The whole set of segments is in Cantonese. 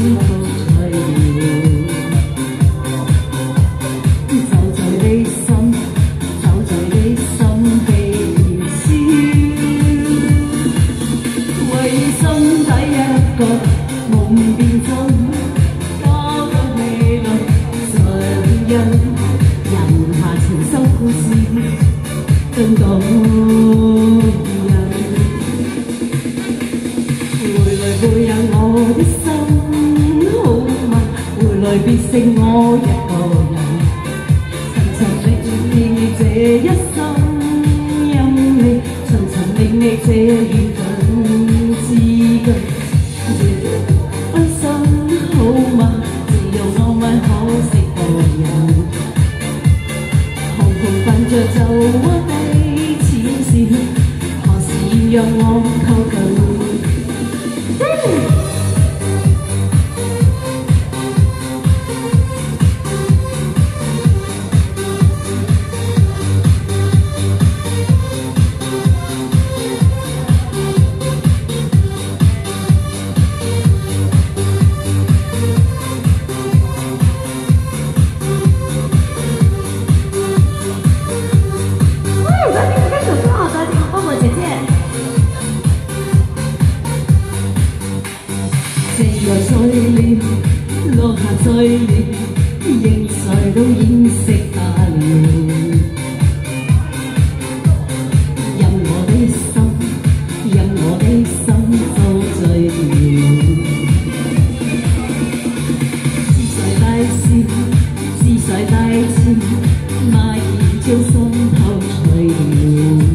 透寂寥。就在你心，就在你心被燒，為心底一個夢變真，交給未來上印，人下情深故事更動人。回來背引我的心，好嗎？回來別剩我一個人。尋尋覓覓這一生，因你尋尋覓覓這緣分至今。分身好嗎？自由浪漫可惜個人，紅紅伴着就屈低淺笑，何時讓我靠近？在碎了，落下碎了，認誰都掩飾不了。任我的心，任我的心遭醉了。自在大笑，自在大笑，蔓延將心透醉了。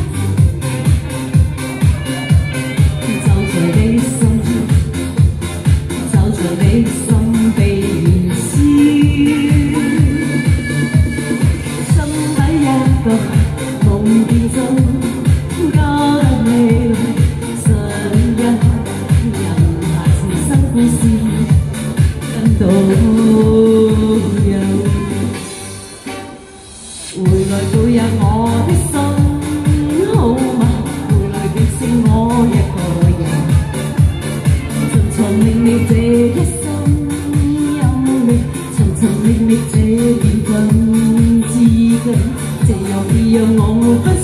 就在你心。你心被燃燒，心底一個夢變真，交得未來上印，人下情深故事更動人。回來背引我的心，好嗎？回來別剩我一個人，尋尋覓覓這一生。尋覓覓這緣分至今，這又別讓我分。